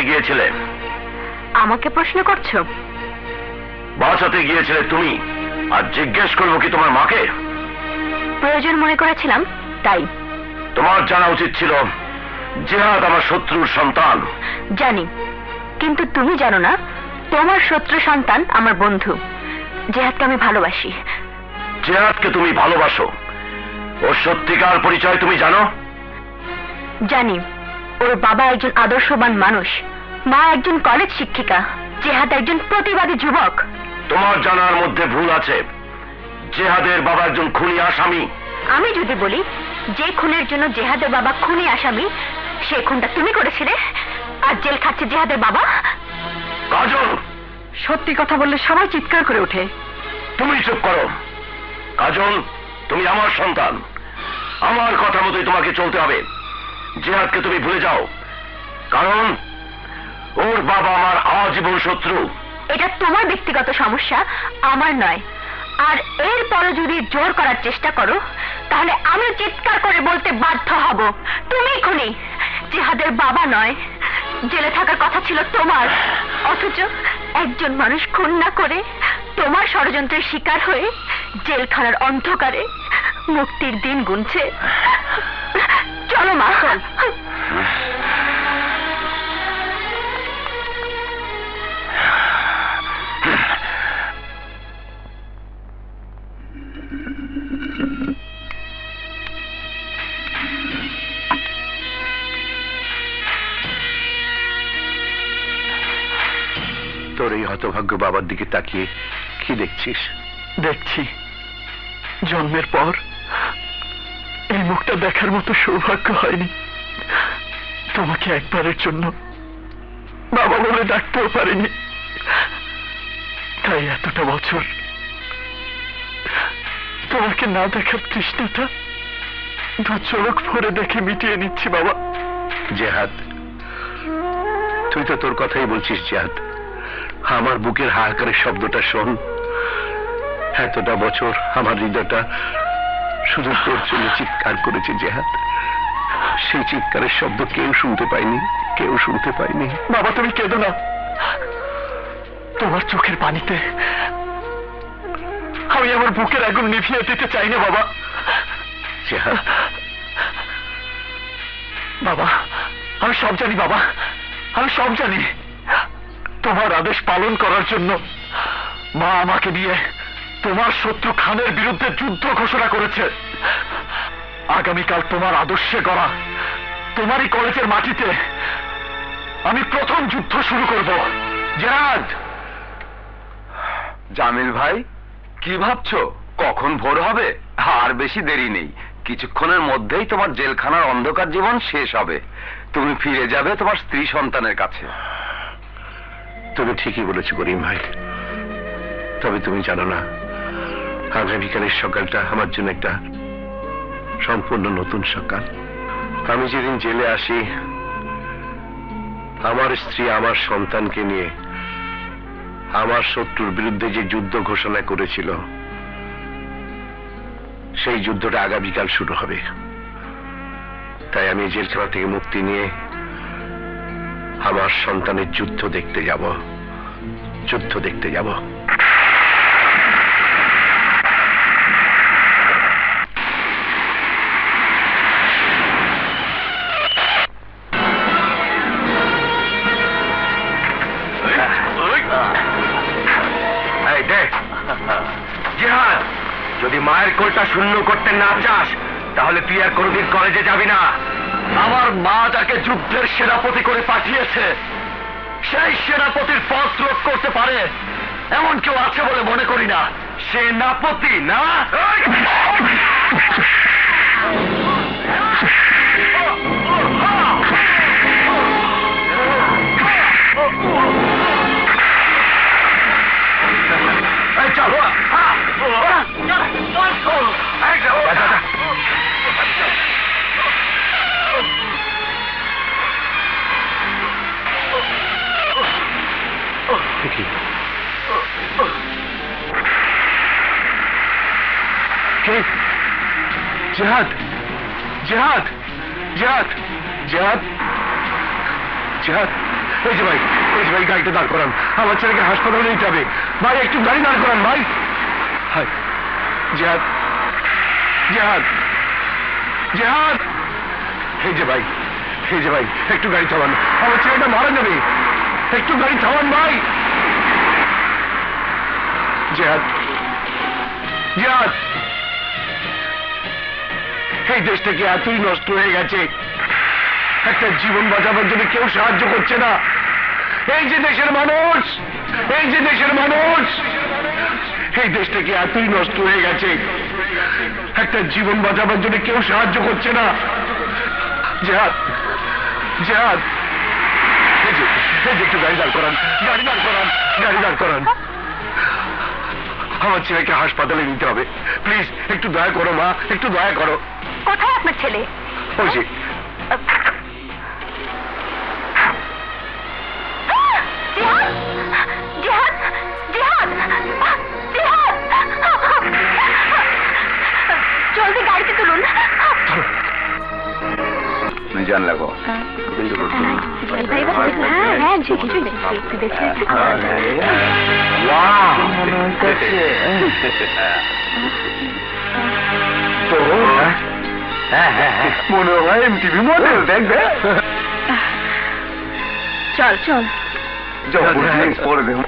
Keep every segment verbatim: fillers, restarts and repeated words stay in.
গিয়েছিলে? আমাকে প্রশ্ন করছো? বাঁচাতে গিয়েছিলে তুমি, আর জিজ্ঞেস করবো কি তোমার মাকে? প্রয়োজন মনে করেছিলাম তাই। তোমার জানা উচিত ছিল জিহাদ আমার শত্রুর সন্তান। জানি, কিন্তু তুমি জানো না তোমার শত্রু সন্তান আমার বন্ধু। জিহাদকে আমি ভালোবাসি। জিহাদকে তুমি ভালোবাসো? ওর সত্যিকার পরিচয় তুমি জানো? জানি, ওর বাবা একজন আদর্শবান মানুষ, মা একজন কলেজ শিক্ষিকা, জিহাদ একজন প্রতিবাদী যুবক। তোমার জানার মধ্যে ভুল আছে। জিহাদের বাবা একজন খুনি আসামি। আমি যদি বলি যে খুনের জন্য জিহাদের বাবা খুনি আসামি, সেই খুনটা তুমি করেছিলে, আর জেল খাচ্ছে জিহাদের বাবা। কাজল, সত্যি কথা বললে সবাই চিৎকার করে ওঠে। তুমি চুপ করো। কাজল, তুমি আমার সন্তান, আমার কথা মতোই তোমাকে চলতে হবে। জিহাদকে তুমি ভুলে যাও, কারণ ওর বাবা আমার আজীবন শত্রু। এটা তোমার ব্যক্তিগত সমস্যা, আমার নয়। আর এরপরও যদি জোর করার চেষ্টা করো, তাহলে আমি চিৎকার করে বলতে বাধ্য হব, তুমি খুনি, জিহাদের বাবা নয়। জেলে থাকার কথা ছিল তোমার, অথচ একজন মানুষ খুন না করে তোমার ষড়যন্ত্রের শিকার হয়ে জেলখানার অন্ধকারে মুক্তির দিন গুনছে। চলো মা। তোর এই হতভাগ্য বাবার দিকে তাকিয়ে কি দেখছিস? দেখছি জন্মের পর এই মুখটা দেখার মতো সৌভাগ্য হয়নি। তোমাকে একবারের জন্য বাবা বলে ডাকতেও পারিনি, তাই এতটা বছর তোমাকে না দেখার তৃষ্ণাটা দু চোখ ভরে দেখে মিটিয়ে নিচ্ছি বাবা। জিহাদ, তুই তো তোর কথাই বলছিস। জিহাদ, আমার বুকের হাহাকারের শব্দটা শোন। এতটা বছর আমার হৃদয়টা শুধু তোর জন্য চিৎকার করেছে জিহাদ। সেই চিৎকারের শব্দ কেউ শুনতে পায়নি, কেউ শুনতে পায়নি। বাবা তুমি কেঁদো না, তোমার চোখের পানিতে আমি আমার বুকের আগুন নিভিয়ে দিতে চাই না বাবা। জিহাদ, বাবা আমি সব জানি, বাবা আমি সব জানি। তোমার আদেশ পালন করার জন্য মা আমাকে নিয়ে তোমার শত্রু খানের বিরুদ্ধে যুদ্ধ ঘোষণা করেছে। আগামীকাল তোমার আদর্শে গড়া তোমারই কলেজের মাটিতে আমি প্রথম যুদ্ধ শুরু করব। জিহাদ! জামিল ভাই, কি ভাবছো? কখন ভোর হবে? আর বেশি দেরি নেই, কিছুক্ষণের মধ্যেই তোমার জেলখানার অন্ধকার জীবন শেষ হবে। তুমি ফিরে যাবে তোমার স্ত্রী সন্তানের কাছে। তুমি ঠিকই বলেছো করিম ভাই, তবে তুমি জানো না আগামীকালের সকালটা আমার জন্য একটা সম্পূর্ণ নতুন সকাল। আমি যেদিন জেলে আসি, আমার স্ত্রী আমার সন্তানকে নিয়ে আমার শত্রুর বিরুদ্ধে যে যুদ্ধ ঘোষণা করেছিল, সেই যুদ্ধটা আগামীকাল শুরু হবে। তাই আমি জেলখানা থেকে মুক্তি নিয়ে আমার সন্তানের যুদ্ধ দেখতে যাব, যুদ্ধ দেখতে যাব। জিহাদ, যদি মায়ের কোলটা শূন্য করতে না চাস, তাহলে তুই আর কোনদিন কলেজে যাবি না। আমার মা যাকে যুদ্ধের সেনাপতি করে পাঠিয়েছে, সেই সেনাপতির পথ রোধ করতে পারে এমন কেউ আছে বলে মনে করি না। সেনাপতি না? চলো জিহাদ, জিহাদ, জিহাদ, জিহাদ, জিহাদ, এই যে ভাই, এই যে ভাই, গাড়িটা দাঁড় করান, আমার ছেলেকে হাসপাতালে নিতে হবে। ভাই একটু গাড়ি দাঁড় করান ভাই। হাই জিহাদ, জিহাদ, জিহাদ, এই যে ভাই, এই যে ভাই, একটু গাড়ি থামান, আমার ছেলেটা মারা যাবে, একটু গাড়ি থামান ভাই। জিহাদ, জিহাদ, এই দেশটা কি এতই নষ্ট হয়ে গেছে, একটা জীবন বাঁচাবার জন্য কেউ সাহায্য করছে না। এই যে দেশের মানুষ, এই যে দেশের মানুষ, এই দেশটা কি এতই নষ্ট হয়ে গেছে, একটা জীবন বাঁচাবার জন্য কেউ সাহায্য করছে না। জিহাদ, জিহাদ, এই যে, এই যে একটু গাড়ি দাঁড় করান, গাড়ি দাঁড় করান, গাড়ি দাঁড় করান, আমার ছেলেকে হাসপাতালে নিতে হবে, প্লিজ একটু দয়া করো মা, একটু দয়া করো। কোথায় আপনার ছেলে? ওই যে জিহাদ, জিহাদ, জিহাদ, জিহাদ, জলদি গাড়িতে তুলুন। মিজান লাগো হ্যাঁ হ্যাঁ ঠিকই একটু দেখে তো হ্যাঁ হ্যাঁ হ্যাঁ মনে হয় এমটিভি মডেল দেখবে। চল চল পরে দেখুন।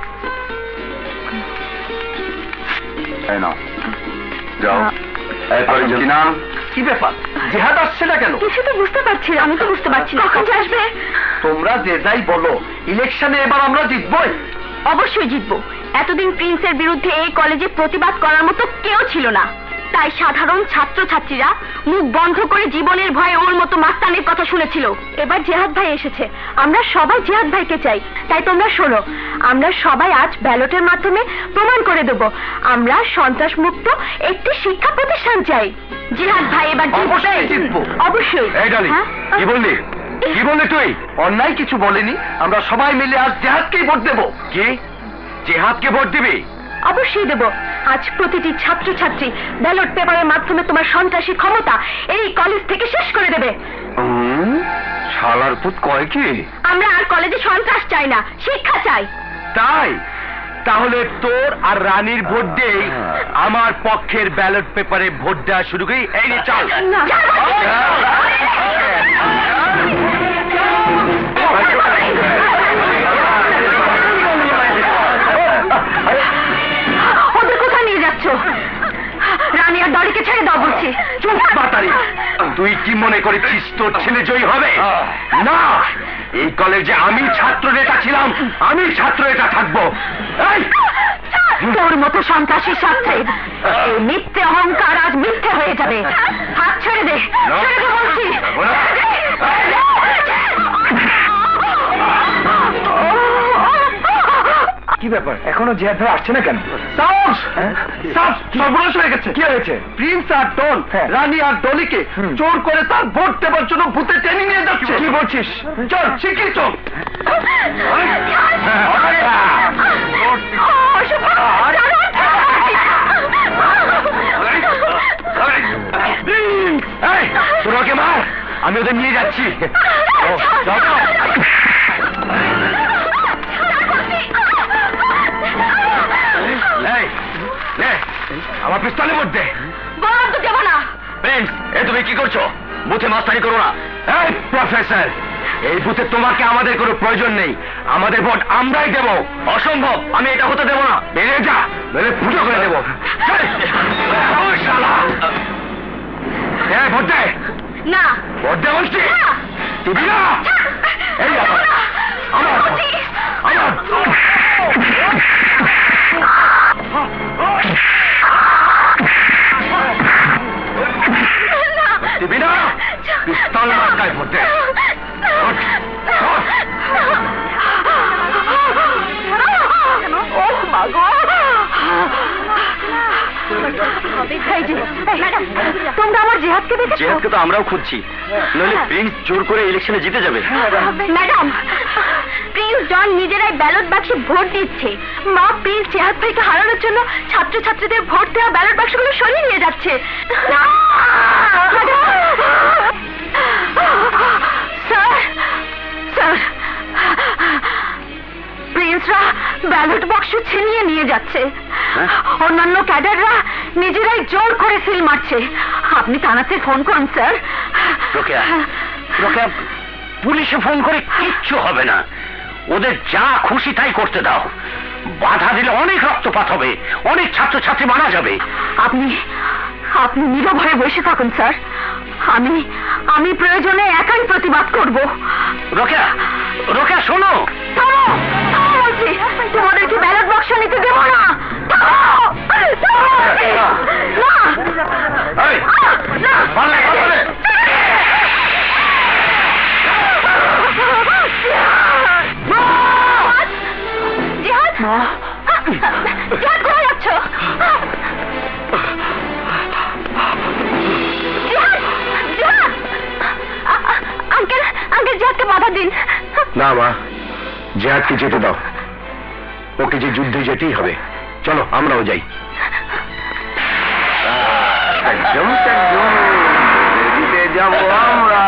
যাও, কি নাম? কি ব্যাপার, জিহাদ আসছে না কেন? কিছু তো বুঝতে পারছি না, আমি তো বুঝতে পারছি না কখন যে আসবে। তোমরা যে যাই বলো, ইলেকশনে এবার আমরা জিতবই। অবশ্যই জিতবো। এতদিন প্রিন্সের বিরুদ্ধে এই কলেজে প্রতিবাদ করার মতো কেউ ছিল না, তাই সাধারণ ছাত্রছাত্রীরা মুখ বন্ধ করে জীবনের ভয়ে ওর মতো মাস্তানের কথা শুনেছিল। এবার জিহাদ ভাই এসেছে, আমরা সবাই জিহাদ ভাইকে চাই। তাই তোমরা শোনো, আমরা সবাই আজ ব্যালটের মাধ্যমে প্রমাণ করে দেব আমরা সন্ত্রাস মুক্ত একটি শিক্ষা প্রতিষ্ঠান চাই। জিহাদ ভাই এবার অবশ্যই জিতবো। অবশ্যই। এই ডালি, হ্যাঁ? কি বললি, কি বললি তুই? অন্যায় কিছু বলিনি, আমরা সবাই মিলে আজ জিহাদকেই ভোট দেব। কি, জিহাদকে ভোট দিবি? অবশ্যই দেব। আজ প্রতিটি ছাত্রছাত্রী ব্যালট পেপারের মাধ্যমে তোমার সন্ত্রাসী ক্ষমতা এই কলেজ থেকে শেষ করে দেবে। শালার পুত কয় কি? আমরা আর কলেজে সন্ত্রাস চাই না, শিক্ষা চাই। তাই তাহলে তোর আর রানীর ভোট দিয়েই আমার পক্ষের ব্যালট পেপারে ভোট দেওয়া শুরু করি। এই নে চল। না। ওদের কোথায় নিয়ে যাচ্ছ? রানী আর দড়িকে ছেড়ে দাও বলছি। চুপ বাতারি, তুই কি মনে করেছিস তোর ছেলে জয়ী হবে? না, এই কলেজে আমি ছাত্র নেতা ছিলাম, আমি ছাত্র নেতা থাকবো। এই তোর মতো সন্ত্রাসী ছাত্রের এই মিথ্যে অহংকার আজ মিথ্যে হয়ে যাবে। হাত ছেড়ে দে, ছেড়ে দে বলছি। কি ব্যাপার, এখনো জিহাদ ভাই আসছে না কেন? সাহস, সাহস, সর্বনাশ হয়ে গেছে। কি হয়েছে? প্রিন্স আর ডন রানী আর ডলিকে জোর করে তার ভোট দেবার জন্য ভূতে টেনে নিয়ে যাচ্ছে। কি বলছিস? চল শিগগির চল। তোরা ওকে মার, আমি ওদের নিয়ে যাচ্ছি। আমার পিস্তলে ভোট দে। বললাম তো দেবো না। প্রিন্স, এ তুমি কি করছো? বুথে মাস্তানি করো না। এই প্রফেসর, এই বুথে তোমাকে আমাদের কোনো প্রয়োজন নেই, আমাদের ভোট আমরাই দেব। অসম্ভব, আমি এটা হতে দেবো না। বেরিয়ে যা, বেরিয়ে ফুটো করে দেবো। ভোট দে। না ভোট দে বলছি। তুমি না। এই আমার আমার আমার দিবি না? পিস্তল মার্কায় ভোট দে। তোমরা আমার জিহাদকে দেখেছো? জিহাদকে তো আমরাও খুঁজছি, নইলে প্রিন্স জোর করে ইলেকশনে জিতে যাবে। ম্যাডাম, প্রিন্স জন নিজেরাই ব্যালট বাক্সে ভোট দিচ্ছে। মা প্রিন্স জিহাদ ভাইকে হারানোর জন্য ছাত্রছাত্রীদের ভোট দেওয়া ব্যালট বাক্সগুলো সরিয়ে নিয়ে যাচ্ছে। স্যার, স্যার, ব্যালট বাক্স ছিনিয়ে নিয়ে যাচ্ছে। অন্যান্য ক্যাডাররা নিজেরাই জোর করে সিল মারছে। আপনি থানাতে ফোন করুন স্যার। রোকেয়া, রোকেয়া, পুলিশে ফোন করে কিচ্ছু হবে না। ওদের যা খুশি তাই করতে দাও। বাধা দিলে অনেক রক্তপাত হবে, অনেক ছাত্রছাত্রী মারা যাবে। আপনি আপনি নীরব হয়ে বসে থাকুন স্যার। আমি আমি প্রয়োজনে একাই প্রতিবাদ করব। রোকেয়া, রোকেয়া শোনো। থামো, থামো বলছি। তোমাদেরকে ব্যালট বাক্স নিতে দেবো না। থামো, থামো বলছি। না, এই, না, পারলে, পারলে। জিহাদ, জিহাদ কোথায় যাচ্ছ? জিহাদ, জিহাদ, আ- আ- আঙ্কেল, আঙ্কেল জিহাদকে বাধা দিন। না মা, জিহাদকে যেতে দাও। ওকে যে যুদ্ধে যেতেই হবে। চলো আমরাও যাই। একদম একদম দিতে যাবো আমরা।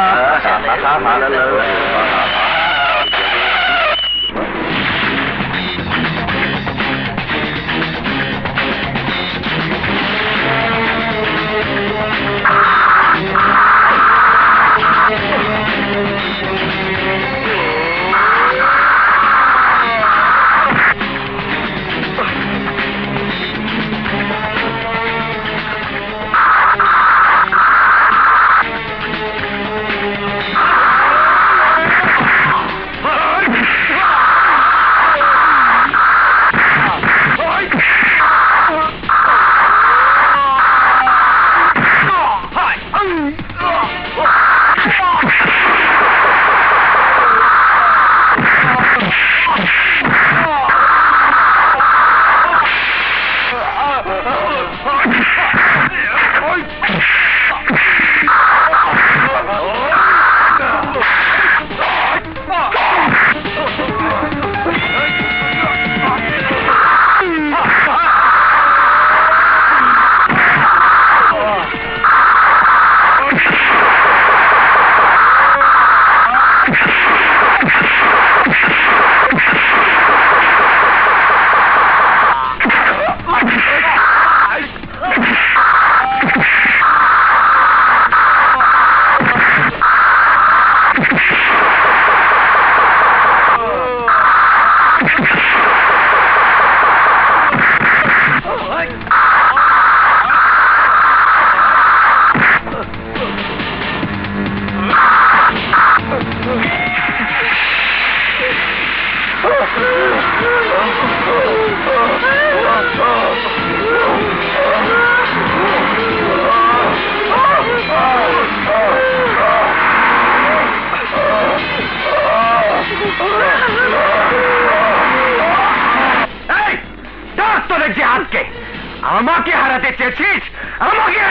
জিহাদকে আমাকে হারাতে চেয়েছিস? আমাকে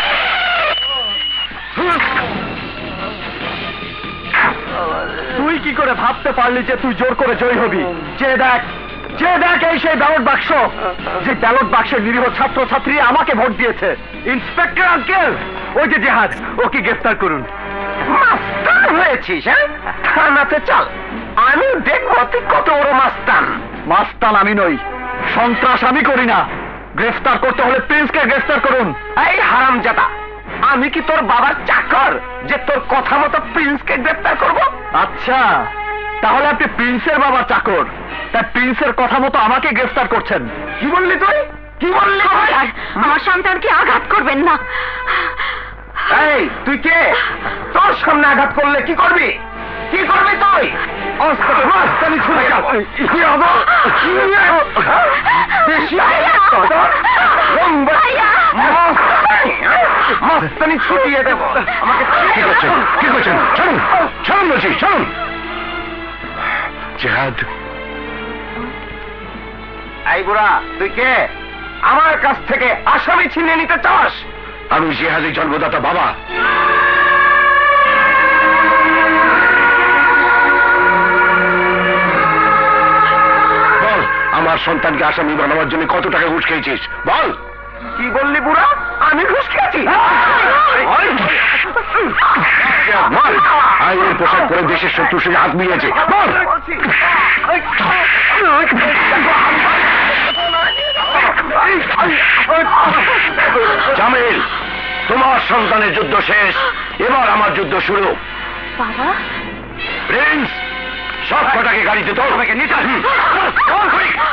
তুই কি করে ভাবতে পারলি যে তুই জোর করে জয়ী হবি? যে দেখ, যে দেখ এই সেই ব্যালট বাক্স, যে ব্যালট বাক্সের নিরীহ ছাত্র ছাত্রী আমাকে ভোট দিয়েছে। ইন্সপেক্টর আঙ্কেল, ওই যে জিহাদ, ওকে গ্রেফতার করুন। মাস্তান হয়েছিস? হ্যাঁ, থানাতে চল, আমি দেখবো তুই কত বড় মাস্তান। মাস্তান আমি নই, সন্ত্রাস আমি করি না। গ্রেফতার করতে হলে প্রিন্সকে গ্রেফতার করুন। এই হারামজাদা, আমি কি তোর বাবার চাকর যে তোর কথা মতো প্রিন্সকে গ্রেফতার করব? আচ্ছা, তাহলে আপনি প্রিন্সের বাবার চাকর, তাই প্রিন্সের কথা মতো আমাকে গ্রেফতার করছেন। কি বললি তুই? কি বললি? আমার সন্তানকে আঘাত করবেন না। এই তুই কে? তোর সামনে আঘাত করলে কি করবি? কি করবি তুই? মাস্তানি ছুটে যাও। কি হবো? মাস্তানি ছুটিয়ে দেব। আমাকে কি করছেন? কি করছেন? চলুন, চলুন বলছি, চলুন। জিহাদ, এই বুড়া, তুই কে? আমার কাছ থেকে আসামি ছিনিয়ে নিতে চাস? আমি জিহাদের জন্মদাতা বাবা। বল, আমার সন্তানকে আসামি বানাবার জন্য কত টাকা ঘুষ খেয়েছিস? বল। কি বললি বুড়া? আমি ঘুষ খেয়েছি? আইনের পোশাক পরে দেশের শত্রুর সঙ্গে হাত মিলিয়েছে। বল। জামিল, তোমার সন্তানের যুদ্ধ শেষ, এবার আমার যুদ্ধ শুরু। বাবা, প্রিন্স, সব কটাকে গাড়িতে তোর নিতে